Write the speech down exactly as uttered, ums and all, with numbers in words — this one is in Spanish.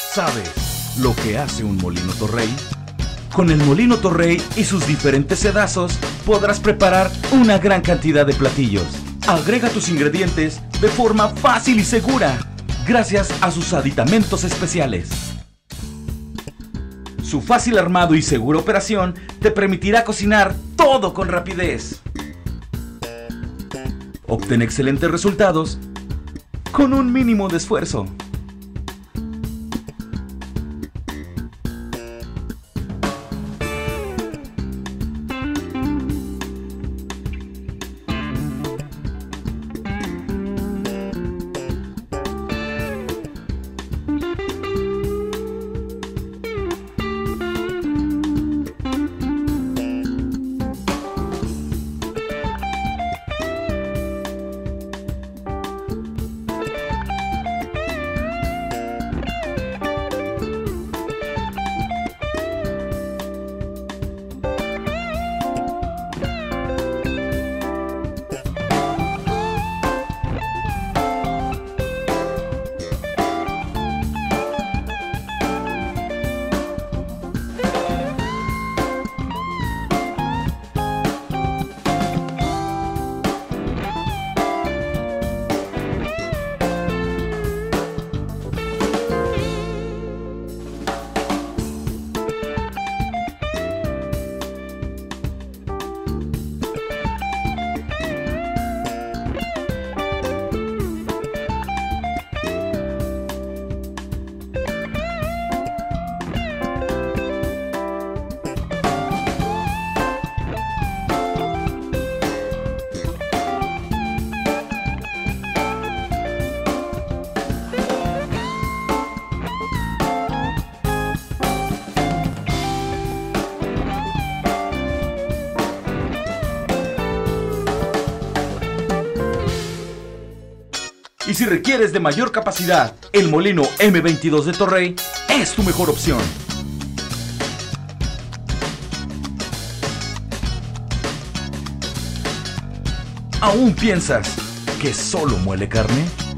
¿Sabes lo que hace un molino Torrey? Con el molino Torrey y sus diferentes sedazos podrás preparar una gran cantidad de platillos. Agrega tus ingredientes de forma fácil y segura, gracias a sus aditamentos especiales. Su fácil armado y segura operación te permitirá cocinar todo con rapidez. Obtén excelentes resultados con un mínimo de esfuerzo. Y si requieres de mayor capacidad, el molino eme veintidós de Torrey es tu mejor opción. ¿Aún piensas que solo muele carne?